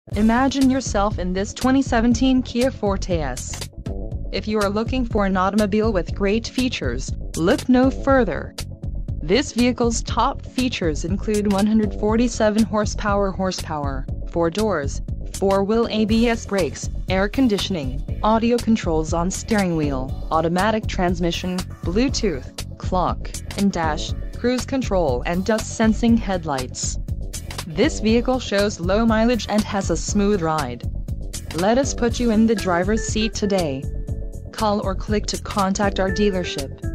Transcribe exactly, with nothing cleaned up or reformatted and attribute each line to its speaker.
Speaker 1: Imagine yourself in this twenty seventeen Kia Forte S. If you are looking for an automobile with great features, look no further. This vehicle's top features include one hundred forty-seven horsepower horsepower, four doors, four-wheel A B S brakes, air conditioning, audio controls on steering wheel, automatic transmission, Bluetooth, clock, and dash, cruise control and dust sensing headlights. This vehicle shows low mileage and has a smooth ride. Let us put you in the driver's seat today. Call or click to contact our dealership.